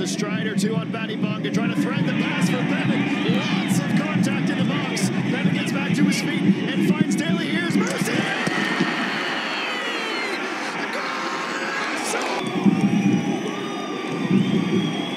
a stride or two on Batty Bonga, trying to thread the pass for Bennett. Lots of contact in the box. Bennett gets back to his feet and finds Daly. Here's Mercier. A goal!